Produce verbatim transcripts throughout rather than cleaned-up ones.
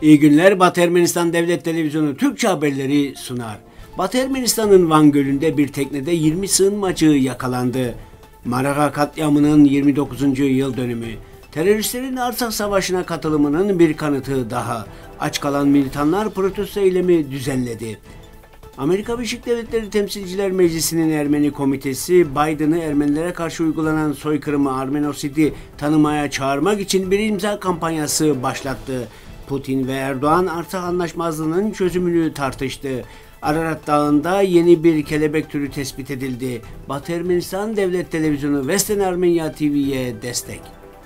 İyi günler. Batı Ermenistan Devlet Televizyonu Türkçe haberleri sunar. Batı Ermenistan'ın Van Gölü'nde bir teknede yirmi sığınmacı yakalandı. Marağa katliamının yirmi dokuzuncu yıl dönümü. Teröristlerin Artsakh Savaşı'na katılımının bir kanıtı daha. Aç kalan militanlar protesto eylemi düzenledi. Amerika Birleşik Devletleri Temsilciler Meclisi'nin Ermeni Komitesi, Biden'ı Ermenilere karşı uygulanan soykırımı Armenosidi tanımaya çağırmak için bir imza kampanyası başlattı. Putin ve Erdoğan Artsakh Anlaşmazlığı'nın çözümünü tartıştı. Ararat Dağı'nda yeni bir kelebek türü tespit edildi. Batı Ermenistan Devlet Televizyonu Western Armenia T V'ye destek.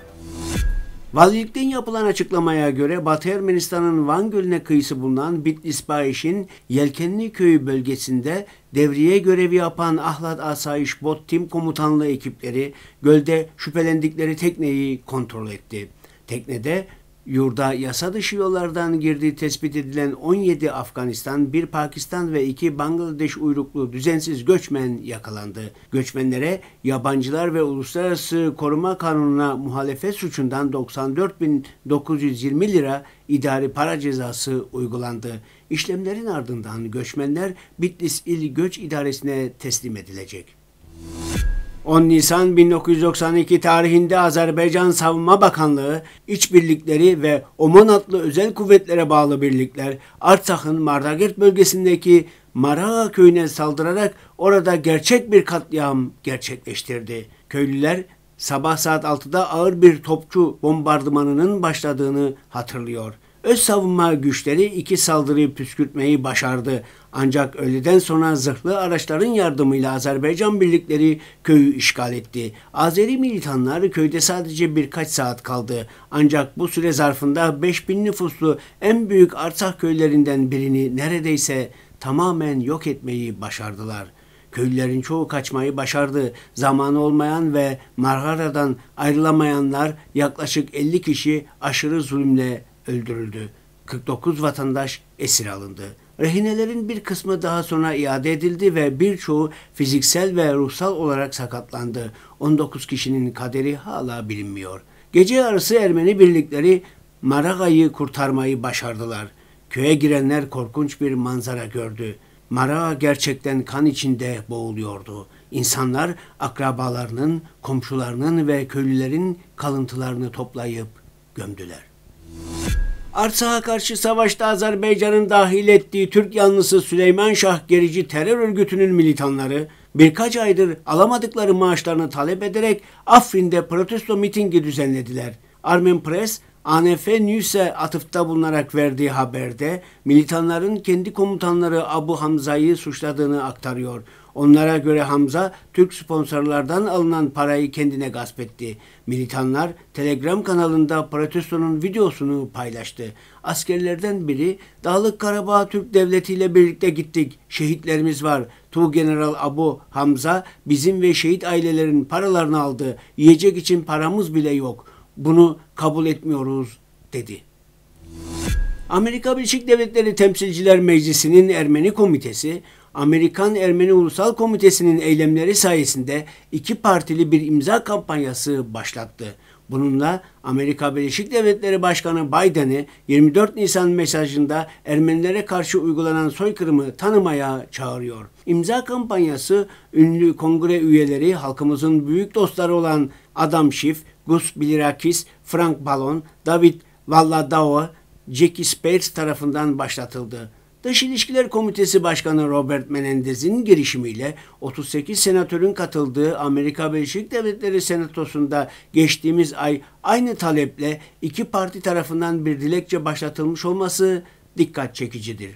Valilikten yapılan açıklamaya göre Batı Ermenistan'ın Van Gölü'ne kıyısı bulunan Bitlis-Bayiş'in Yelkenli Köyü bölgesinde devriye görevi yapan Ahlat Asayiş Bot Tim Komutanlığı ekipleri gölde şüphelendikleri tekneyi kontrol etti. Teknede yurda yasa dışı yollardan girdiği tespit edilen on yedi Afganistan, bir Pakistan ve iki Bangladeş uyruklu düzensiz göçmen yakalandı. Göçmenlere yabancılar ve uluslararası koruma kanununa muhalefet suçundan doksan dört bin dokuz yüz yirmi lira idari para cezası uygulandı. İşlemlerin ardından göçmenler Bitlis İl Göç İdaresi'ne teslim edilecek. on Nisan bin dokuz yüz doksan iki tarihinde Azerbaycan Savunma Bakanlığı, İç Birlikleri ve OMON adlı özel kuvvetlere bağlı birlikler Artsakh'ın Mardagert bölgesindeki Marağa köyüne saldırarak orada gerçek bir katliam gerçekleştirdi. Köylüler sabah saat altıda ağır bir topçu bombardımanının başladığını hatırlıyor. Öz savunma güçleri iki saldırıyı püskürtmeyi başardı. Ancak öğleden sonra zırhlı araçların yardımıyla Azerbaycan birlikleri köyü işgal etti. Azeri militanlar köyde sadece birkaç saat kaldı. Ancak bu süre zarfında beş bin nüfuslu en büyük Artsakh köylerinden birini neredeyse tamamen yok etmeyi başardılar. Köylülerin çoğu kaçmayı başardı. Zamanı olmayan ve Margara'dan ayrılamayanlar yaklaşık elli kişi aşırı zulümle öldürüldü. kırk dokuz vatandaş esir alındı. Rehinelerin bir kısmı daha sonra iade edildi ve birçoğu fiziksel ve ruhsal olarak sakatlandı. on dokuz kişinin kaderi hala bilinmiyor. Gece yarısı Ermeni birlikleri Maraga'yı kurtarmayı başardılar. Köye girenler korkunç bir manzara gördü. Marağa gerçekten kan içinde boğuluyordu. İnsanlar akrabalarının, komşularının ve köylülerin kalıntılarını toplayıp gömdüler. Artsakh'a karşı savaşta Azerbaycan'ın dahil ettiği Türk yanlısı Süleyman Şah Gerici terör örgütünün militanları birkaç aydır alamadıkları maaşlarını talep ederek Afrin'de protesto mitingi düzenlediler. Armen Press, A N F News'e atıfta bulunarak verdiği haberde militanların kendi komutanları Abu Hamza'yı suçladığını aktarıyor. Onlara göre Hamza, Türk sponsorlardan alınan parayı kendine gasp etti. Militanlar Telegram kanalında protestonun videosunu paylaştı. Askerlerden biri, Dağlık Karabağ Türk Devleti ile birlikte gittik, şehitlerimiz var. Tuğgeneral Abu Hamza bizim ve şehit ailelerin paralarını aldı, yiyecek için paramız bile yok. Bunu kabul etmiyoruz, dedi. Amerika Birleşik Devletleri Temsilciler Meclisi'nin Ermeni Komitesi, Amerikan Ermeni Ulusal Komitesi'nin eylemleri sayesinde iki partili bir imza kampanyası başlattı. Bununla Amerika Birleşik Devletleri Başkanı Biden'ı yirmi dört Nisan mesajında Ermenilere karşı uygulanan soykırımı tanımaya çağırıyor. İmza kampanyası ünlü kongre üyeleri, halkımızın büyük dostları olan Adam Schiff, Gus Bilirakis, Frank Ballon, David Valladao, Jackie Spades tarafından başlatıldı. Dış İlişkiler Komitesi Başkanı Robert Menendez'in girişimiyle otuz sekiz senatörün katıldığı Amerika Birleşik Devletleri Senatosu'nda geçtiğimiz ay aynı taleple iki parti tarafından bir dilekçe başlatılmış olması dikkat çekicidir.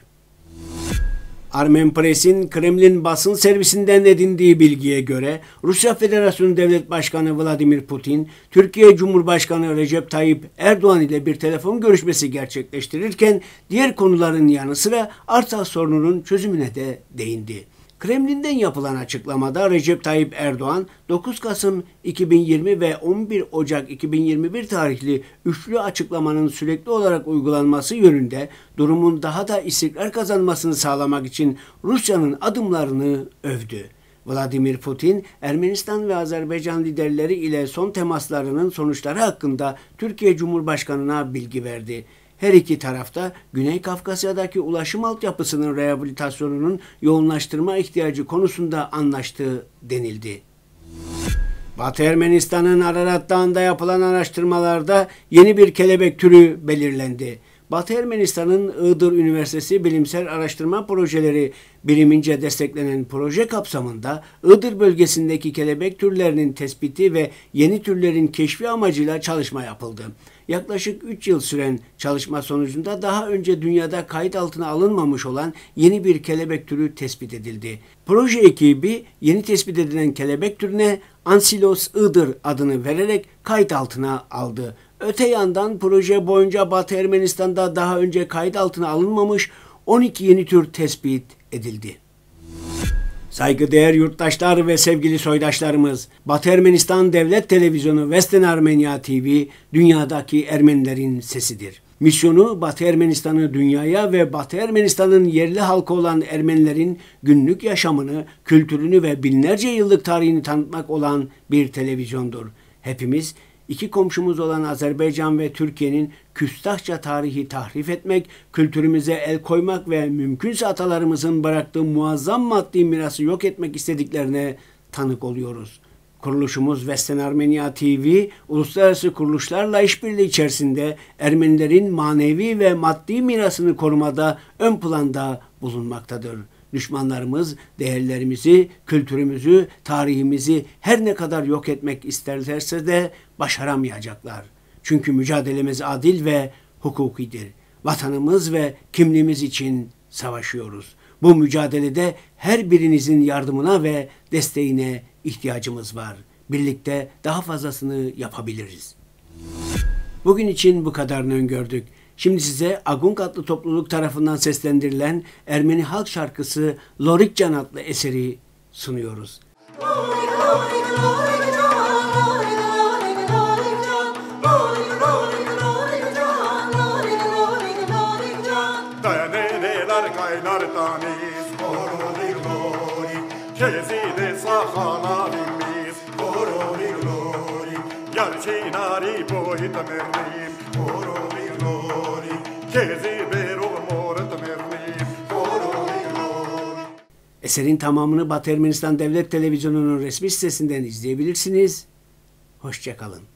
Armen Press'in Kremlin basın servisinden edindiği bilgiye göre Rusya Federasyonu Devlet Başkanı Vladimir Putin, Türkiye Cumhurbaşkanı Recep Tayyip Erdoğan ile bir telefon görüşmesi gerçekleştirirken diğer konuların yanı sıra Artsakh sorununun çözümüne de değindi. Kremlin'den yapılan açıklamada Recep Tayyip Erdoğan, dokuz Kasım iki bin yirmi ve on bir Ocak iki bin yirmi bir tarihli üçlü açıklamanın sürekli olarak uygulanması yönünde durumun daha da istikrar kazanmasını sağlamak için Rusya'nın adımlarını övdü. Vladimir Putin, Ermenistan ve Azerbaycan liderleri ile son temaslarının sonuçları hakkında Türkiye Cumhurbaşkanı'na bilgi verdi. Her iki tarafta Güney Kafkasya'daki ulaşım altyapısının rehabilitasyonunun yoğunlaştırma ihtiyacı konusunda anlaştığı denildi. Batı Ermenistan'ın Ararat Dağı'nda yapılan araştırmalarda yeni bir kelebek türü belirlendi. Batı Ermenistan'ın Iğdır Üniversitesi Bilimsel Araştırma Projeleri birimince desteklenen proje kapsamında Iğdır bölgesindeki kelebek türlerinin tespiti ve yeni türlerin keşfi amacıyla çalışma yapıldı. Yaklaşık üç yıl süren çalışma sonucunda daha önce dünyada kayıt altına alınmamış olan yeni bir kelebek türü tespit edildi. Proje ekibi yeni tespit edilen kelebek türüne Ansilos Iğdır adını vererek kayıt altına aldı. Öte yandan proje boyunca Batı Ermenistan'da daha önce kayıt altına alınmamış on iki yeni tür tespit edildi. Saygıdeğer yurttaşlar ve sevgili soydaşlarımız, Batı Ermenistan Devlet Televizyonu Western Armenia T V, dünyadaki Ermenilerin sesidir. Misyonu Batı Ermenistan'ı dünyaya ve Batı Ermenistan'ın yerli halkı olan Ermenilerin günlük yaşamını, kültürünü ve binlerce yıllık tarihini tanıtmak olan bir televizyondur. Hepimiz, İki komşumuz olan Azerbaycan ve Türkiye'nin küstahça tarihi tahrif etmek, kültürümüze el koymak ve mümkünse atalarımızın bıraktığı muazzam maddi mirası yok etmek istediklerine tanık oluyoruz. Kuruluşumuz Western Armenia T V, uluslararası kuruluşlarla işbirliği içerisinde Ermenilerin manevi ve maddi mirasını korumada ön planda bulunmaktadır. Düşmanlarımız değerlerimizi, kültürümüzü, tarihimizi her ne kadar yok etmek isterlerse de başaramayacaklar. Çünkü mücadelemiz adil ve hukukidir. Vatanımız ve kimliğimiz için savaşıyoruz. Bu mücadelede her birinizin yardımına ve desteğine ihtiyacımız var. Birlikte daha fazlasını yapabiliriz. Bugün için bu kadarını öngördük. Şimdi size Agung adlı topluluk tarafından seslendirilen Ermeni halk şarkısı Lorikcan adlı eseri sunuyoruz. Eserin tamamını Batı Ermenistan Devlet Televizyonu'nun resmi sitesinden izleyebilirsiniz. Hoşça kalın.